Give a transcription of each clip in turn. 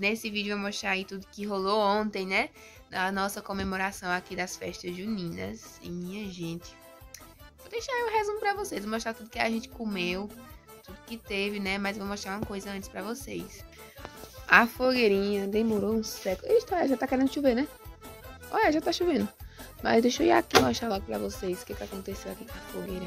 nesse vídeo eu vou mostrar aí tudo que rolou ontem, né? A nossa comemoração aqui das festas juninas. E minha gente, vou deixar aí um resumo pra vocês. Vou mostrar tudo que a gente comeu, tudo que teve, né? Mas vou mostrar uma coisa antes pra vocês. A fogueirinha demorou um século. Eita, já tá querendo chover, né? Olha, já tá chovendo. Mas deixa eu ir aqui mostrar logo pra vocês o que aconteceu aqui com a fogueira.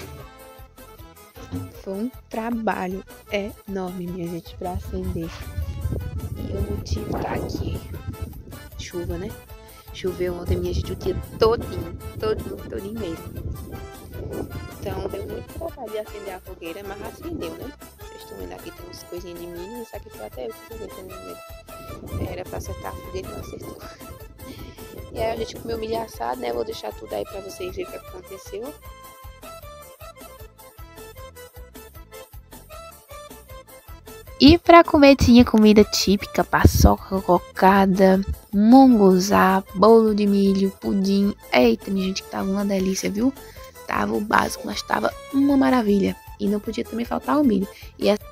Foi um trabalho enorme, minha gente, pra acender. E o motivo tá aqui. Chuva, né? Choveu ontem, minha gente, o dia todinho mesmo. Então, deu muito trabalho de acender a fogueira, mas acendeu, né? Vocês estão vendo aqui, tem umas coisinhas de milho. Isso aqui foi até eu que fiz também. Era pra acertar a fogueira e não acertou. E aí a gente comeu milho assado, né? Vou deixar tudo aí pra vocês verem o que aconteceu. E pra comer tinha comida típica, paçoca, cocada, munguzá, bolo de milho, pudim. Eita, minha gente, que tava uma delícia, viu? Tava o básico, mas tava uma maravilha. E não podia também faltar o milho. E a...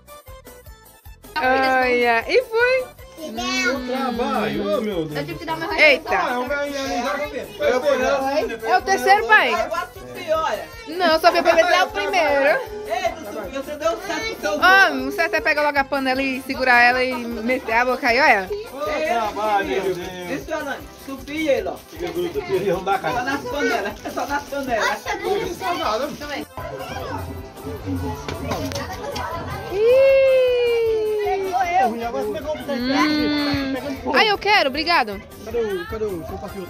Olha, e foi... trabalho, meu Deus. Eu tive que dar meu resto. Eita! É o terceiro, pai? Não, eu só vi pra ver se é o primeiro. Você deu certo, seu Homem, você até pega logo a panela e segurar ela e meter a boca aí, olha. Trabalho, meu Deus. Isso, Alane, subir ele, ó. Fica gruda, tira da Só cara. nas panelas, é só nas panelas. Também. Ai, eu quero, obrigado. Cadê o seu passeio?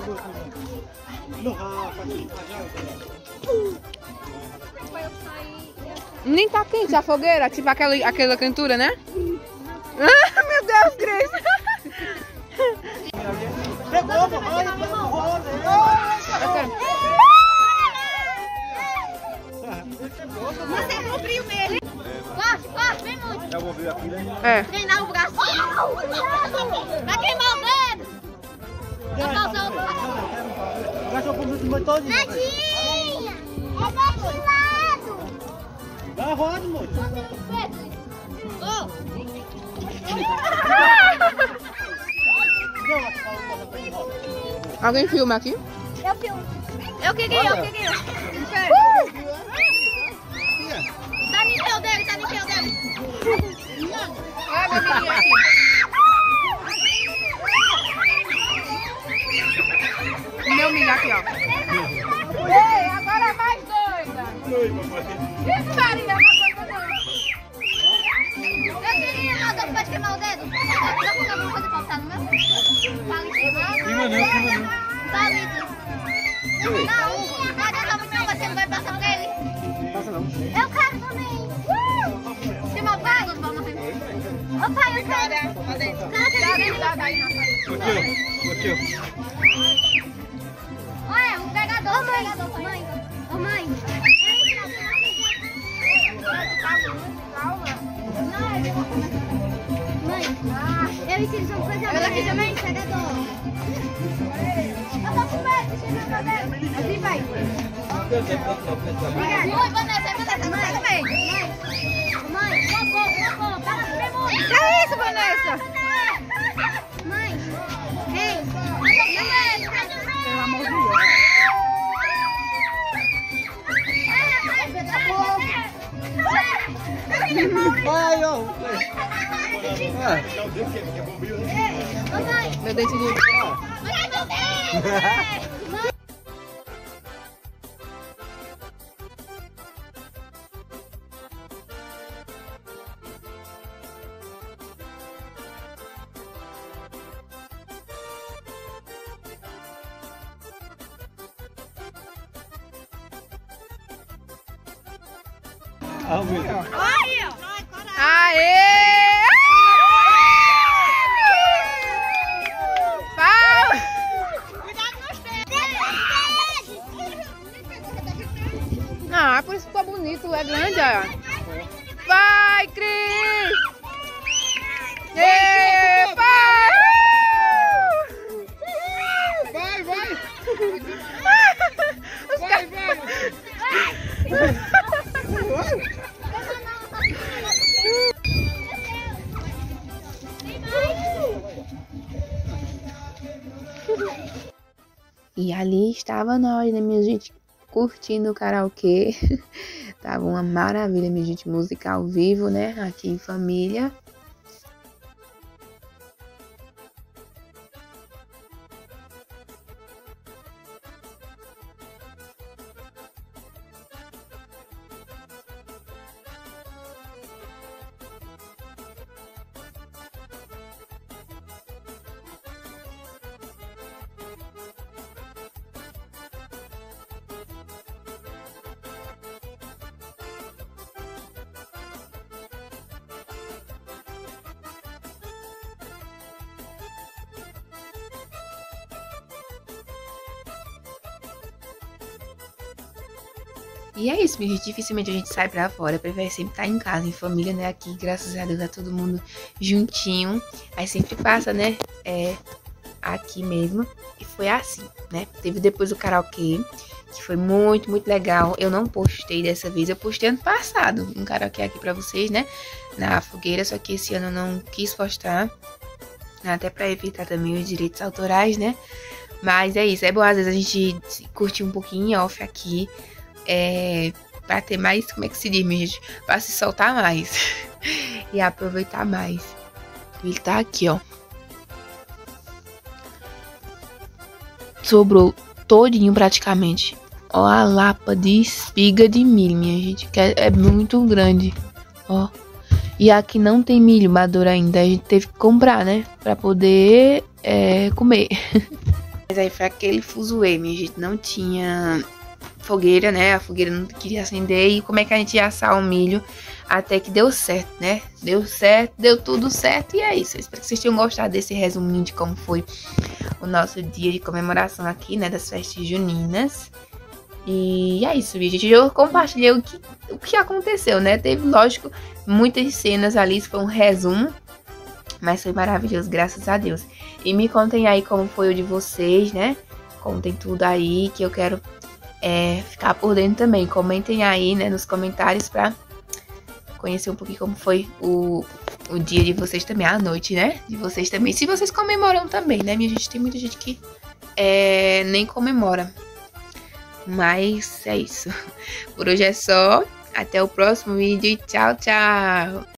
Nem tá quente a fogueira, tipo aquela cantura, né? Ah, meu Deus, Grace! Você cobriu mesmo. Corre, vem muito. Eu vou ver aqui, né? É. Treinar o braço. Vai queimar o dedo. Vai pausar o dedo. Nadinha! É desse lado. Dá a roda, moço. Alguém filma aqui? Eu filmo. Eu que ganhei. Tá níquel dele. Olha a menininha aqui. Meu milho aqui, ó. Ei, agora é mais doida. Isso, Maria, Eu queria, mas não pode queimar o dedo. Já quando alguma coisa faltar no meu? Tá ali. Tá ali. Não, você não vai passar pra ele? Passa não. Eu quero também. Chama o pai. Ô pai, eu quero. Olha, um pegador, mãe. Ô mãe. Mãe, eu ensino como fazer ela aqui também, pegador. Eu tô com medo, deixa eu ver meu dedo. Assim vai. Obrigada. Oi, Vanessa, mãe também. Mãe, socorro, para de comer muito. Que é isso, Vanessa? Mãe, ei, pelo amor de Deus. Vai, ó. Meu dente de... Aê! Ah, por isso ficou bonito, é grande, ó. Vai, Cris! Epa! Vai! Os caras... Vai. E ali estava nós, né, minha gente, curtindo o karaokê. Tava uma maravilha, minha gente, música ao vivo, né, aqui em família. E é isso, minha gente. Dificilmente a gente sai pra fora. Prefere sempre estar em casa, em família, né? Aqui, graças a Deus, tá todo mundo juntinho. Aí sempre passa, né? Aqui mesmo. E foi assim, né? Teve depois o karaokê, que foi muito, muito legal. Eu não postei dessa vez. Eu postei ano passado um karaokê aqui pra vocês, né? Na fogueira. Só que esse ano eu não quis postar. Até pra evitar também os direitos autorais, né? Mas é isso. É bom, às vezes, a gente curtir um pouquinho em off aqui. Pra ter mais, como é que se diz, minha gente? Pra se soltar mais e aproveitar mais. Ele tá aqui, ó. Sobrou todinho praticamente. Ó a lapa de espiga de milho, minha gente, que é muito grande, ó. E aqui não tem milho maduro ainda, a gente teve que comprar, né, pra poder comer. Mas aí foi aquele fuzuê, minha gente, não tinha fogueira, né? A fogueira não queria acender. E como é que a gente ia assar o milho? Até que deu certo, né? Deu certo, deu tudo certo. E é isso. Eu espero que vocês tenham gostado desse resuminho de como foi o nosso dia de comemoração aqui, né? Das festas juninas. E é isso, gente. Eu compartilhei o que aconteceu, né? Teve, lógico, muitas cenas ali. Isso foi um resumo. Mas foi maravilhoso, graças a Deus. E me contem aí como foi o de vocês, né? Contem tudo aí que eu quero ficar por dentro também. Comentem aí, né, nos comentários pra conhecer um pouquinho como foi o dia de vocês também, a noite, né, de vocês também. Se vocês comemoram também, né, minha gente, tem muita gente que nem comemora. Mas é isso. Por hoje é só. Até o próximo vídeo e tchau, tchau!